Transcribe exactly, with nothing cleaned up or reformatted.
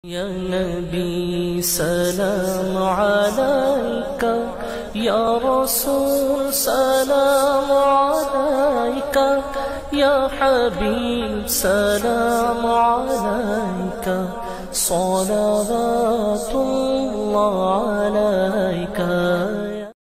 या नबी सलाम अलैका, या रसूल सलाम अलैका, या हबीब सलाम अलैका, सलावतुल्लाह अलैका।